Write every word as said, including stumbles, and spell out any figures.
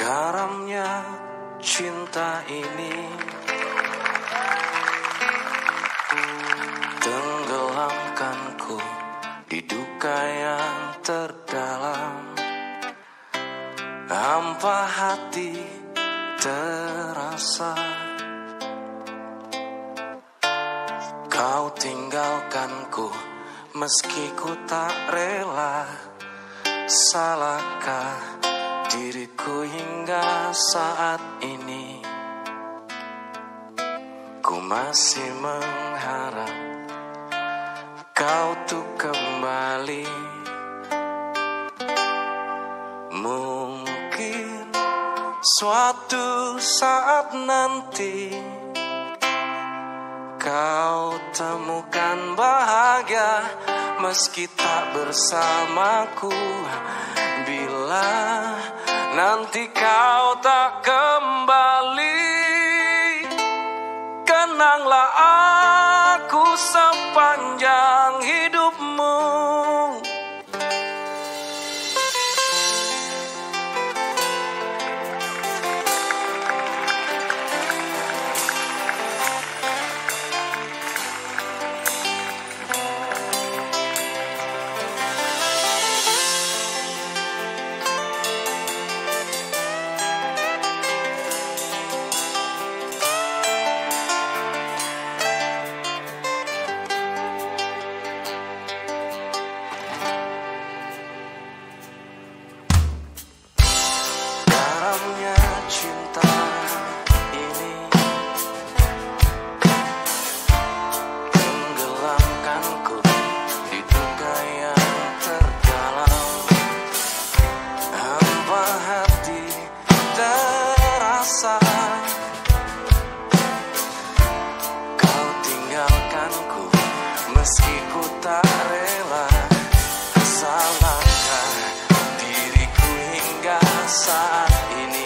Karamnya cinta ini tenggelamkanku di duka yang terdalam. Hampa hati terasa, kau tinggalkanku meski ku tak rela. Salahkah diriku hingga saat ini? Ku masih mengharap kau tuh kembali. Mungkin suatu saat nanti kau temukan bahagia meski tak bersamaku. Bila nanti kau tak kembali, kenanglah aku sepanjang hidupmu. Kau tinggalkanku meski ku tak rela. Salahkah diriku hingga saat ini?